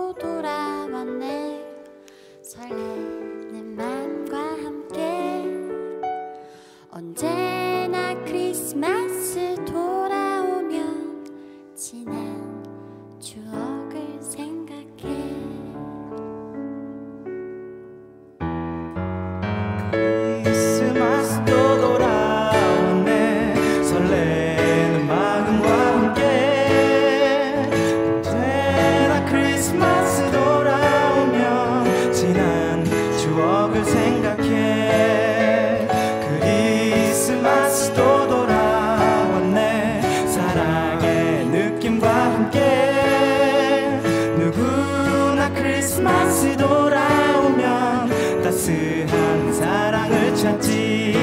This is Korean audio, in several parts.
또 돌아왔네. 설레는 마음과 함께 언제나 크리스마스 돌아오면 지난 추억을 생각해. 크리스마스도 돌아왔네. 설레는 마음과 함께 언제나 크리스마스 돌아오면 지난 추억을 생각해. 크리스마스도 돌아왔네. 사랑의 느낌과 함께 누구나 크리스마스 돌아오면 따스한 사랑을 찾지.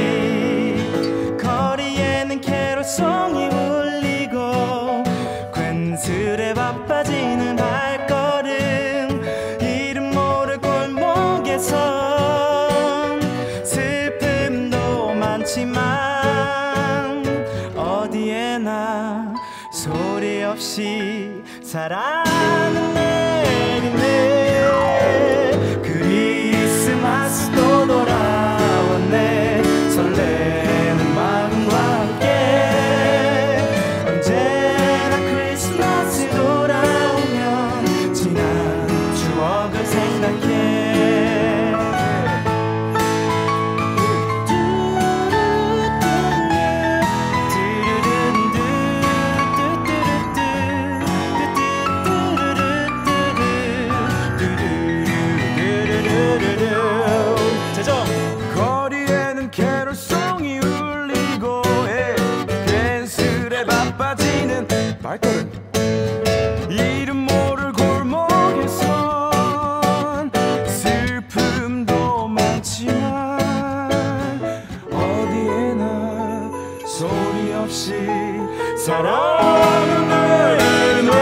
거리에는 캐롤송이 울리고 괜스레 바빠지는 발걸음. 이름 모를 골목에선 슬픔도 많지만 어디에나 소리 없이 사랑은 내리네. 크리스마스도 돌아왔네. 설레는 마음과 함께 언제나 크리스마스 돌아오면 지난 추억을 생각해. 거리에는 캐롤송이 울리고 괜스레 바빠지는 발걸음. 이름 모를 골목에선 슬픔도 많지만 어디에나 소리 없이 사랑은 내리네.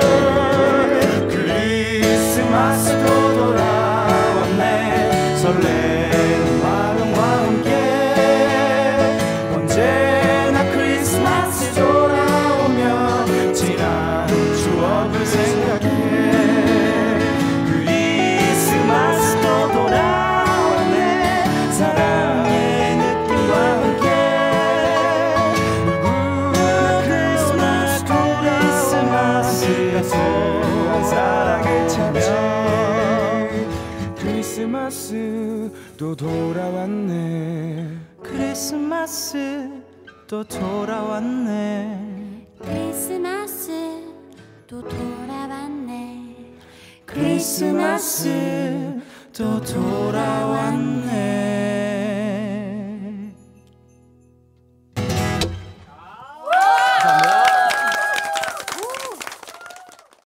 크리스마스도 돌아왔네. 설레는 마음과 함께 언제나 크리스마스 돌아오면 지난 추억을 생각해. 크리스마스도 돌아왔네. 사랑의 느낌과 함께 누구나 크리스마스 같은 사랑을 찾아. 크리스마스 또 돌아왔네. 크리스마스 또 돌아왔네. 크리스마스 또 돌아왔네. 크리스마스 또 돌아왔네.